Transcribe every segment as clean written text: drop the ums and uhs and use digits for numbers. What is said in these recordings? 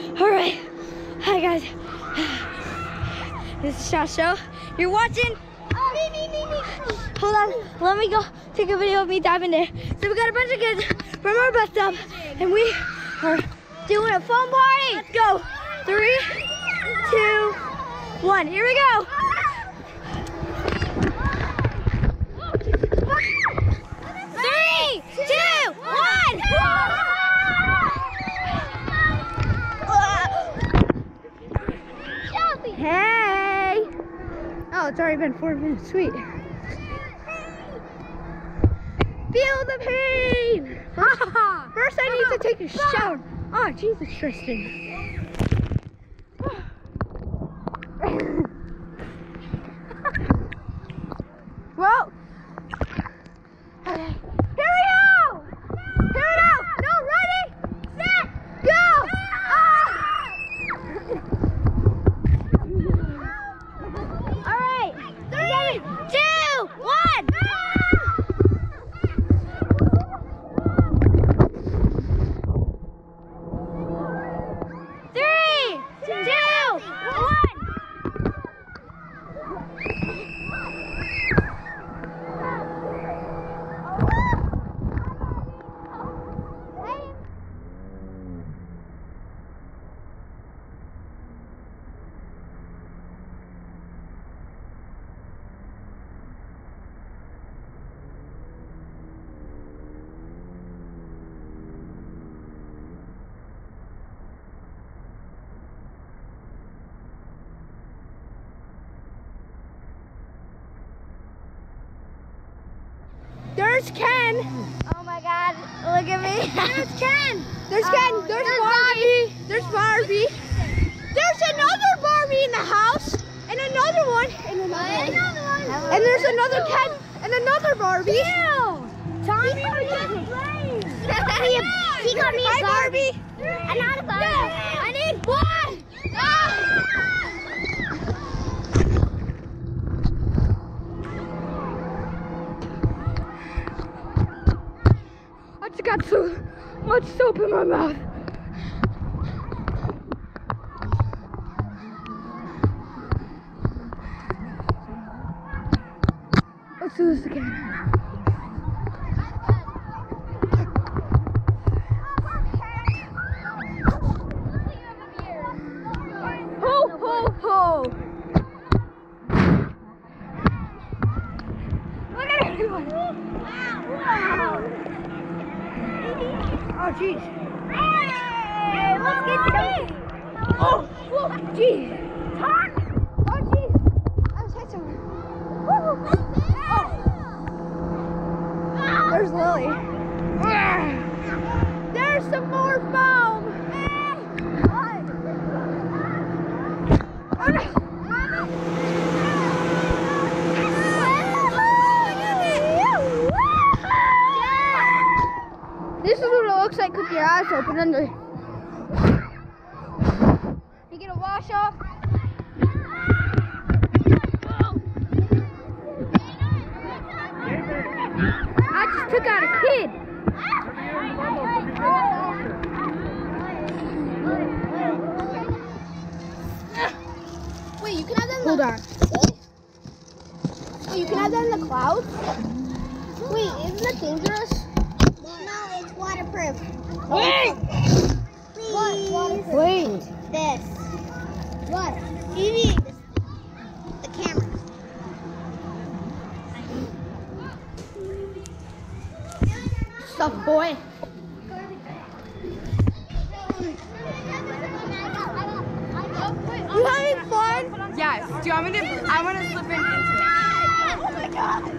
All right. Hi, guys. This is Shot Show. You're watching. Hold on. Let me go take a video of me diving in. So we got a bunch of kids from our bus stop, and we are doing a fun party. Let's go. 3, 2, 1. Here we go. 3, 2, 1. Hey! Oh, it's already been 4 minutes. Sweet. Feel the pain! First, I need to take a shower. Oh, Jesus, Tristan. Whoa! Okay. Here we go! Here we go! No, ready, set, go! All right, 3, 2, 1. 3, 2, 1. There's Ken. Oh my God, look at me. There's Ken. There's Ken. There's Barbie. There's Barbie. There's another Barbie in the house. And another one. And another one. And there's another Ken and another Barbie. Ew. Tommy was playing. He got me a Barbie. Another Barbie. I need one. I got so much soap in my mouth. Let's do this again. Ho, ho, ho. Look at everyone. Wow. Oh, jeez. Hey, let's get this. Oh, jeez. Oh, jeez. I was hit somewhere. Oh. There's Lily. There's some more foam. Oh, no. This is what it looks like with your eyes open under. You get a wash off. I just took out a kid. Wait, you can have them. Hold on. Wait, you can have them in the clouds? Wait, isn't that dangerous? No, it's waterproof. Wait! Please. What? Waterproof. Wait. This. What? TV. The camera. Stuff, boy. You having fun? Yes. Do you want me to? I want to slip into it. Oh my God.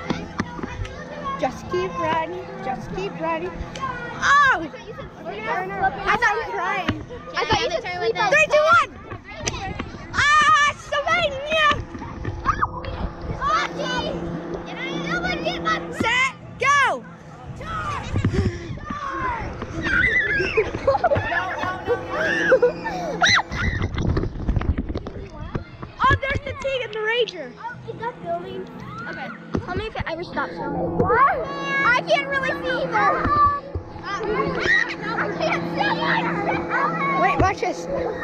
Just keep running. Just keep running. Oh! I thought you were crying. I thought you said sleep out. 3, 2, 1. Ah, Sylvania! Set, go! Oh, there's the Tig and the Ranger. Oh, is that filming? Okay. Tell me if it ever stops filming. What? I can't really see either. I can't see either. Wait, what? Watch this.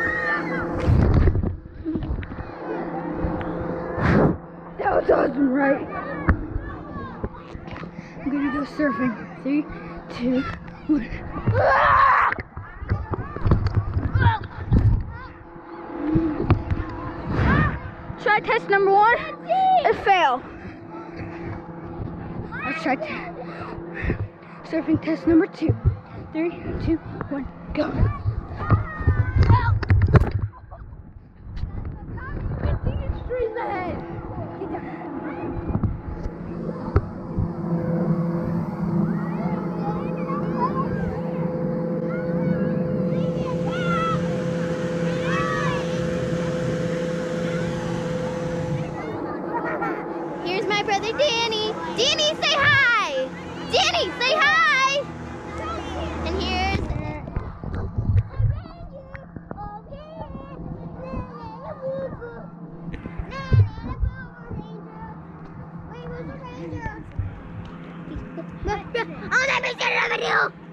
That was awesome, right? I'm gonna go surfing. 3, 2, 1. Ah! Try test number 1 and fail. Let's try surfing test number 2. 3, 2, 1, go. Straight in the head. Get down. Here's my brother Danny. Danny, say hi! Danny, say hi! And here's... Oh, let me get another video!